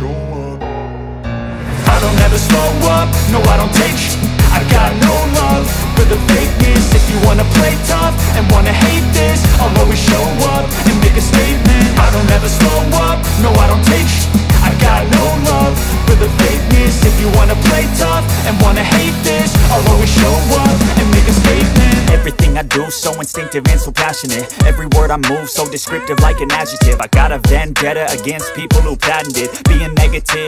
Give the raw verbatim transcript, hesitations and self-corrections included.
show up. I don't ever slow up, no I don't take sh**. I got no love for the fakeness. If you wanna play tough and wanna hate this, I'll always show up and make a statement. I don't ever slow up, no I don't take sh**. I got no love for the fakeness. If you wanna play tough and wanna hate this, I'll always show up and make a statement. Everything I do so instinctive and so passionate. Every word I move so descriptive like an adjective. I got a vendetta against people who patented being negative.